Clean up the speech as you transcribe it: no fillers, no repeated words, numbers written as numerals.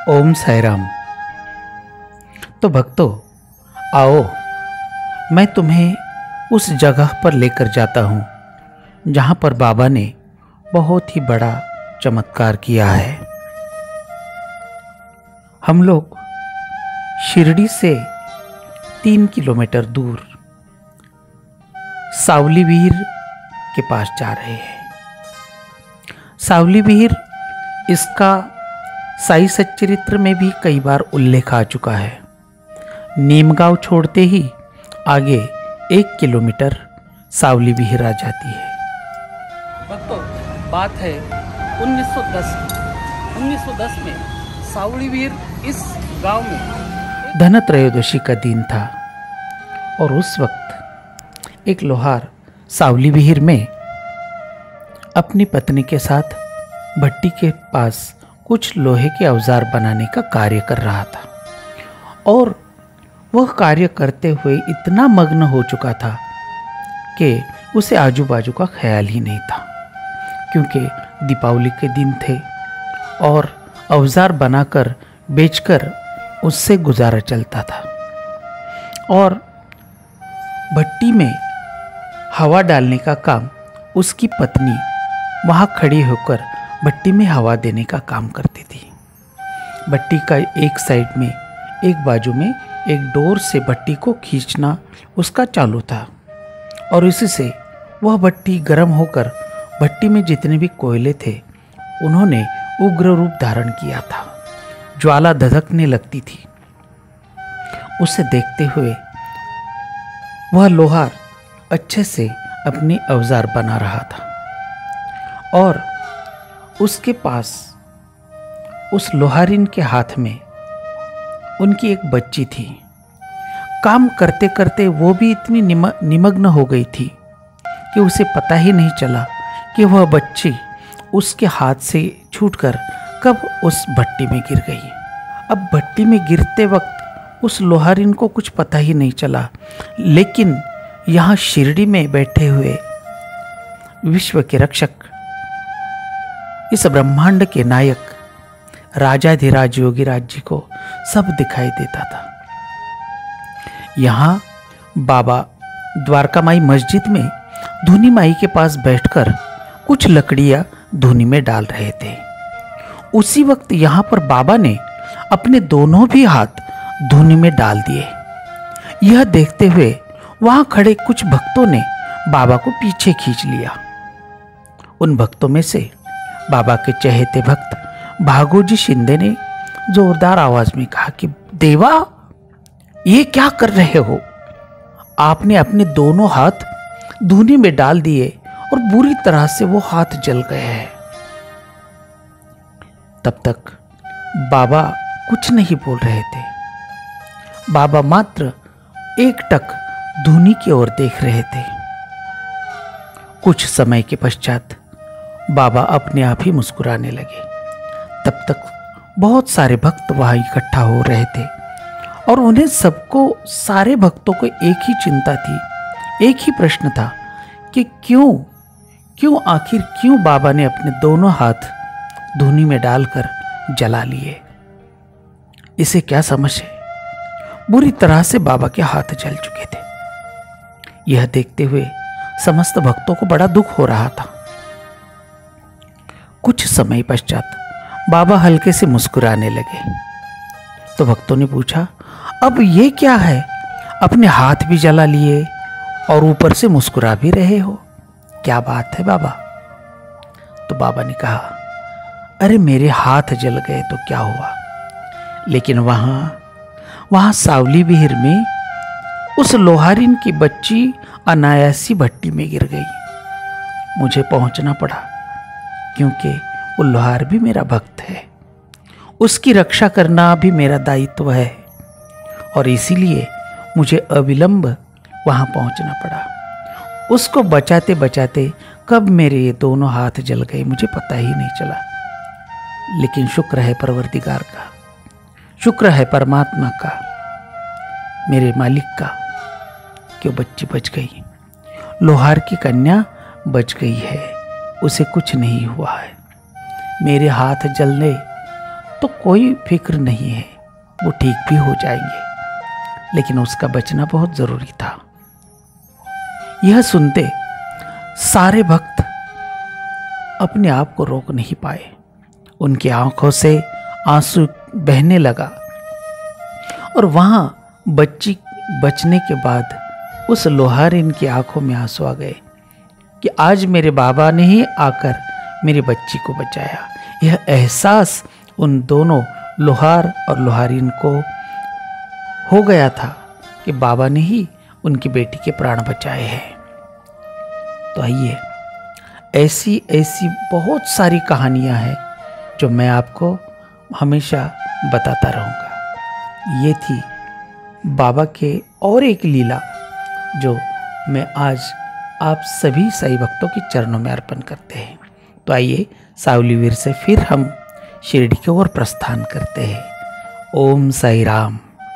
ओम साई राम। तो भक्तों, आओ मैं तुम्हें उस जगह पर लेकर जाता हूँ जहाँ पर बाबा ने बहुत ही बड़ा चमत्कार किया है। हम लोग शिरडी से 3 किलोमीटर दूर सावली विहीर के पास जा रहे हैं। सावली विहीर इसका साई सच्चरित्र में भी कई बार उल्लेख आ चुका है। नीमगांव छोड़ते ही आगे 1 किलोमीटर सावली विहीर आ जाती है। भक्तों, बात है 1910 की। 1910 में सावली विहीर इस गांव में धनत्रयोदशी का दिन था और उस वक्त एक लोहार सावली विहीर में अपनी पत्नी के साथ भट्टी के पास कुछ लोहे के औजार बनाने का कार्य कर रहा था और वह कार्य करते हुए इतना मग्न हो चुका था कि उसे आजू बाजू का ख्याल ही नहीं था, क्योंकि दीपावली के दिन थे और औजार बनाकर बेचकर उससे गुजारा चलता था। और भट्टी में हवा डालने का काम उसकी पत्नी वहाँ खड़ी होकर भट्टी में हवा देने का काम करती थी। भट्टी का एक साइड में, एक बाजू में एक डोर से भट्टी को खींचना उसका चालू था और इसी से वह भट्टी गर्म होकर भट्टी में जितने भी कोयले थे उन्होंने उग्र रूप धारण किया था। ज्वाला धधकने लगती थी। उसे देखते हुए वह लोहार अच्छे से अपनी औजार बना रहा था और उसके पास उस लोहारिन के हाथ में उनकी एक बच्ची थी। काम करते करते वो भी इतनी निमग्न हो गई थी कि उसे पता ही नहीं चला कि वह बच्ची उसके हाथ से छूटकर कब उस भट्टी में गिर गई। अब भट्टी में गिरते वक्त उस लोहारिन को कुछ पता ही नहीं चला, लेकिन यहाँ शिरडी में बैठे हुए विश्व के रक्षक, इस ब्रह्मांड के नायक राजाधिराज योगीराज जी को सब दिखाई देता था। यहाँ बाबा द्वारका माई मस्जिद में धूनी माई के पास बैठकर कुछ लकड़ियां धूनी में डाल रहे थे। उसी वक्त यहाँ पर बाबा ने अपने दोनों भी हाथ धूनी में डाल दिए। यह देखते हुए वहां खड़े कुछ भक्तों ने बाबा को पीछे खींच लिया। उन भक्तों में से बाबा के चहेते भक्त भागोजी शिंदे ने जोरदार आवाज में कहा कि देवा, ये क्या कर रहे हो? आपने अपने दोनों हाथ धूनी में डाल दिए और बुरी तरह से वो हाथ जल गए हैं। तब तक बाबा कुछ नहीं बोल रहे थे। बाबा मात्र एकटक धूनी की ओर देख रहे थे। कुछ समय के पश्चात बाबा अपने आप ही मुस्कुराने लगे। तब तक बहुत सारे भक्त वहां इकट्ठा हो रहे थे और उन्हें सबको, सारे भक्तों को एक ही चिंता थी, एक ही प्रश्न था कि क्यों आखिर क्यों बाबा ने अपने दोनों हाथ धूनी में डालकर जला लिए? इसे क्या समझ है? बुरी तरह से बाबा के हाथ जल चुके थे। यह देखते हुए समस्त भक्तों को बड़ा दुख हो रहा था। कुछ समय पश्चात बाबा हल्के से मुस्कुराने लगे तो भक्तों ने पूछा, अब ये क्या है? अपने हाथ भी जला लिए और ऊपर से मुस्कुरा भी रहे हो, क्या बात है बाबा? तो बाबा ने कहा, अरे मेरे हाथ जल गए तो क्या हुआ, लेकिन वहां सावली विहीर में उस लोहारिन की बच्ची अनायासी भट्टी में गिर गई। मुझे पहुंचना पड़ा क्योंकि वो लोहार भी मेरा भक्त है, उसकी रक्षा करना भी मेरा दायित्व है और इसीलिए मुझे अविलंब वहां पहुंचना पड़ा। उसको बचाते बचाते कब मेरे ये दोनों हाथ जल गए मुझे पता ही नहीं चला। लेकिन शुक्र है परवरदिगार का, शुक्र है परमात्मा का, मेरे मालिक का, कि वो बच्ची बच गई। लोहार की कन्या बच गई है, उसे कुछ नहीं हुआ है। मेरे हाथ जलने तो कोई फिक्र नहीं है, वो ठीक भी हो जाएंगे। लेकिन उसका बचना बहुत जरूरी था। यह सुनते सारे भक्त अपने आप को रोक नहीं पाए। उनकी आंखों से आंसू बहने लगा और वहां बच्ची बचने के बाद उस लोहारिन की आंखों में आंसू आ गए कि आज मेरे बाबा ने ही आकर मेरी बच्ची को बचाया। यह एहसास उन दोनों लोहार और लोहारिन को हो गया था कि बाबा ने ही उनकी बेटी के प्राण बचाए हैं। तो आइए, ऐसी ऐसी बहुत सारी कहानियां हैं जो मैं आपको हमेशा बताता रहूँगा। ये थी बाबा के और एक लीला जो मैं आज आप सभी साईं भक्तों के चरणों में अर्पण करते हैं। तो आइए, सावलीवीर से फिर हम शिरडी की ओर प्रस्थान करते हैं। ओम साई राम।